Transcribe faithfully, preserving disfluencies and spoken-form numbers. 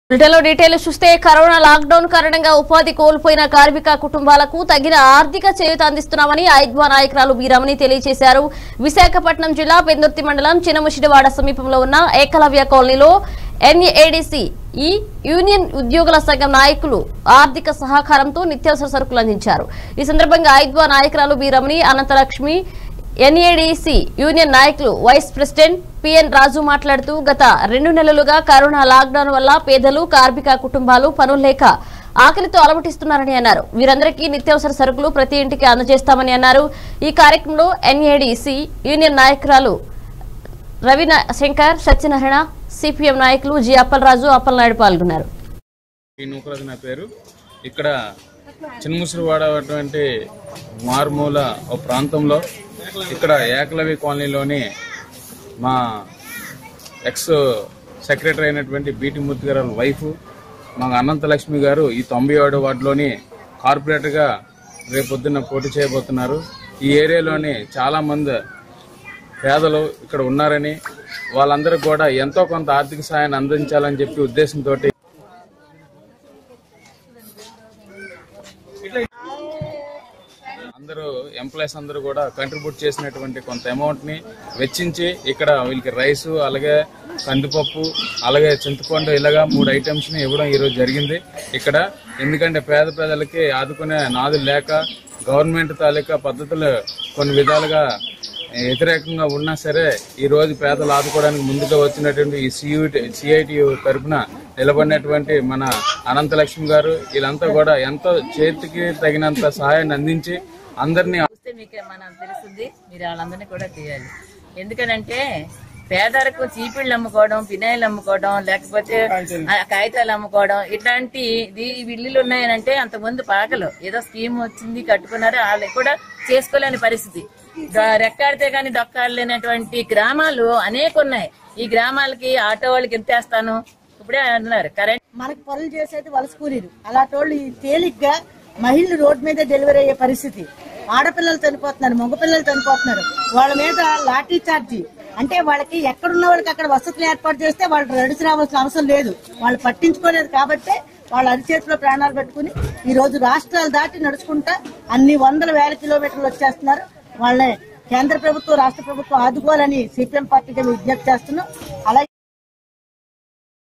బ్రిటన్లో డీటెయిల్స్ చూస్తే corona lockdown కారణంగా ఉపాధి కోల్పోయిన కార్మిక కుటుంబాలకు తగిన ఆర్థిక చేయూత అందిస్తున్నామని ఐద్వా నాయకురాలు బి రమణి తెలియజేశారు. విశాఖపట్నం జిల్లా పెందుర్తి మండలం చిన్నముషిడివాడ సమీపంలో ఉన్న ఏకలవ్య కాలనీలో ఎన్ఏడిసి ఈ యూనియన్ ఉద్యోగుల సంఘం నాయకులు ఆర్థిక సహకారంతో నిత్యావసర సరుకులు అందించారు. ఈ సందర్భంగా ఐద్వా నాయకురాలు B Ramani, Anantalakshmi, NADC union నాయకులు వైస్ ప్రెసిడెంట్ పిఎన్ రాజు మాట్లాడుతూ గత రెండు నెలలుగా కరోనా లాక్డౌన్ వల్ల పేదలు, కార్మిక కుటుంబాలు పనులు లేక ఆకలితో అలమటిస్తున్నారని అన్నారు. వీరందరికీ నిత్యావసర సరుకులు ప్రతి ఇంటికి అందజేస్తామని అన్నారు. ఈ కార్యక్రమంలో ఎన్ఏడిసి యూనియన్ నాయకురాలు రవి శంకర్, సత్యనారాయణ, సిపిఎం నాయకులు జి అప్పలరాజు, అప్పలనాయుడు పాల్గొన్నారు. నా పేరు ఇక్కడ చిన్నముసిరివాడ అటువంటి మారుమూల ఒక ప్రాంతంలో ఇక్కడ ఏకలవ్య కాలనీలోని మా ఎక్స్ సెక్రటరీ అయినటువంటి బీటీ మూర్తి గారు వైఫ్ మా అనంతలక్ష్మి గారు ఈ తొంభై ఏడో వార్డులోని కార్పొరేటర్గా రేపొద్దున్న పోటీ చేయబోతున్నారు. ఈ ఏరియాలోని చాలా మంది పేదలు ఇక్కడ ఉన్నారని, వాళ్ళందరికీ కూడా ఎంతో కొంత ఆర్థిక సాయాన్ని అందించాలని చెప్పి ఉద్దేశంతో అందరూ ఎంప్లాయీస్ అందరూ కూడా కంట్రిబ్యూట్ చేసినటువంటి కొంత అమౌంట్ ని వెచ్చించి ఇక్కడ వీళ్ళకి రైస్, అలాగే కందిపప్పు, అలాగే చింతపండు ఇలాగా మూడు ఐటమ్స్ ని ఇవ్వడం ఈరోజు జరిగింది ఇక్కడ. ఎందుకంటే పేద ప్రజలకి ఆదుకునే నాదులు లేక గవర్నమెంట్ తాలూకా పద్ధతులు కొన్ని విధాలుగా వ్యతిరేకంగా ఉన్నా సరే ఈ రోజు పేదలు ఆదుకోవడానికి ముందుగా వచ్చినటువంటి ఈ సిఐటి సిఐటి తరఫున నిలబడినటువంటి మన అనంతలక్ష్మి గారు వీళ్ళంతా కూడా ఎంతో చేతికి తగినంత సహాయాన్ని అందించి అందరినీ మీకే మనం తెలుస్తుంది. మీరు వాళ్ళందరినీ కూడా తీయాలి. ఎందుకనంటే పేదలకు చీపిళ్ళు అమ్ముకోవడం, పినాయిలు అమ్ముకోవడం, లేకపోతే కాగితాలు అమ్ముకోవడం ఇట్లాంటి ఇల్లులు ఉన్నాయనంటే అంతకుముందు పాకలు ఏదో స్కీమ్ వచ్చింది కట్టుకున్నారు, వాళ్ళకి కూడా చేసుకోలేని పరిస్థితి. రెక్కాడితే గానీ డొక్కాడలేనటువంటి గ్రామాలు అనేక ఉన్నాయి. ఈ గ్రామాలకి ఆటో వాళ్ళకి ఎంత వేస్తాను ఇప్పుడే అన్నారు. కరెంట్ మనకు పనులు చేసేది వలస కూలీలు, అలాంటి వాళ్ళు తేలిగ్గా మహిళలు రోడ్డు మీద డెలివరీ అయ్యే పరిస్థితి. ఆడపిల్లలు చనిపోతున్నారు, మగపిల్లలు చనిపోతున్నారు. వాళ్ళ మీద లాఠీ చార్జీ అంటే వాళ్ళకి ఎక్కడున్న వాళ్ళకి అక్కడ వసతులు ఏర్పాటు చేస్తే వాళ్ళు నడిచి రావాల్సిన అవసరం లేదు. వాళ్ళు పట్టించుకోలేదు కాబట్టి వాళ్ళు అరిచేతిలో ప్రాణాలు పెట్టుకుని ఈ రోజు రాష్ట్రాలు దాటి నడుచుకుంటా అన్ని వందల వేల కిలోమీటర్లు వచ్చేస్తున్నారు. వాళ్ళని కేంద్ర ప్రభుత్వం, రాష్ట్ర ప్రభుత్వం ఆదుకోవాలని సిపిఎం పార్టీకి విజ్ఞప్తి చేస్తున్నాం. అలాగే